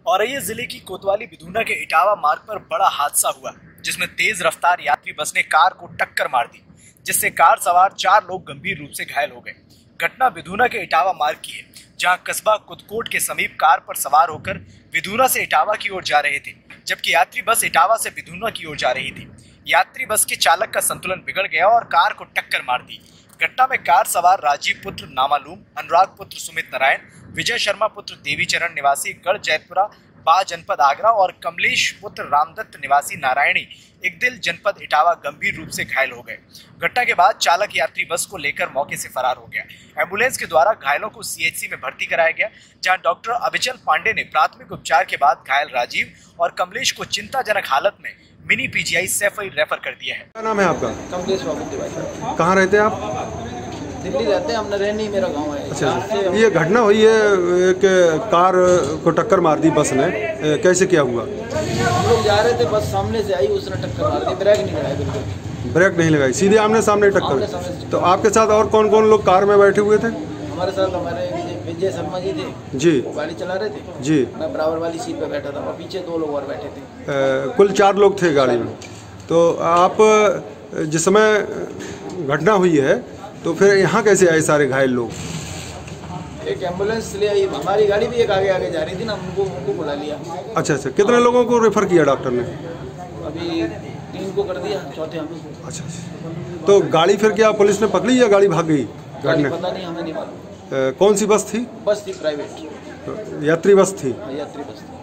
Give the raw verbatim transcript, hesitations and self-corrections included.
औरैया जिले की कोतवाली बिधूना के इटावा मार्ग पर बड़ा हादसा हुआ, जिसमें तेज रफ्तार यात्री बस ने कार को टक्कर मार दी, जिससे कार सवार चार लोग गंभीर रूप से घायल हो गए। घटना बिधूना के इटावा मार्ग की है, जहां कस्बा कुदकोट के समीप कार पर सवार होकर बिधूना से इटावा की ओर जा रहे थे, जबकि यात्री बस इटावा से बिधूना की ओर जा रही थी। यात्री बस के चालक का संतुलन बिगड़ गया और कार को टक्कर मार दी। घटना में कार सवार राजीव पुत्र नामालूम, अनुराग पुत्र सुमित नारायण, विजय शर्मा पुत्र देवीचरण निवासी गढ़ जैतपुरा बा जनपद आगरा और कमलेश पुत्र रामदत्त निवासी नारायणी इकदिल जनपद इटावा गंभीर रूप से घायल हो गए। घटना के बाद चालक यात्री बस को लेकर मौके से फरार हो गया। एम्बुलेंस के द्वारा घायलों को सीएचसी में भर्ती कराया गया, जहां डॉक्टर अविचल पांडे ने प्राथमिक उपचार के बाद घायल राजीव और कमलेश को चिंताजनक हालत में मिनी पीजीआई सैफई रेफर कर दिया है। क्या नाम है आपका? कमलेश बाबू। कहाँ रहते हैं आप? दिल्ली रहते हैं, हमने रहनी मेरा गांव है। अच्छा, ये घटना हुई है कि कार को टक्कर मार दी बस ने, कैसे क्या हुआ? हम लोग जा रहे थे, बस सामने से आई, उसने टक्कर मार दी, ब्रेक नहीं लगाई, बिल्कुल ब्रेक नहीं लगाई, सीधे आमने सामने टक्कर। तो आपके साथ और कौन कौन लोग कार में बैठे हुए थे? हमारे साथ हमारे विजय शर्मा जी थे जी, वो गाड़ी चला रहे थे जी, मैं बराबर वाली सीट पे बैठा था और पीछे दो लोग और बैठे थे। आ, कुल चार लोग थे गाड़ी में। तो आप जिस समय घटना हुई है तो फिर यहाँ कैसे आए सारे घायल लोग? एक एम्बुलेंस ले आई, हमारी गाड़ी भी एक आगे आगे जा रही थी ना, उनको उनको बुला लिया। अच्छा अच्छा, कितने लोगों को रेफर किया डॉक्टर ने? अभी तीन को कर दिया, चौथे हम। अच्छा अच्छा, तो गाड़ी फिर क्या पुलिस ने पकड़ी या गाड़ी भाग गई? गाड़ी पता नहीं, हमें नहीं मालूम। कौन सी बस थी? बस थी प्राइवेट, यात्री बस थी। यात्री बस थी।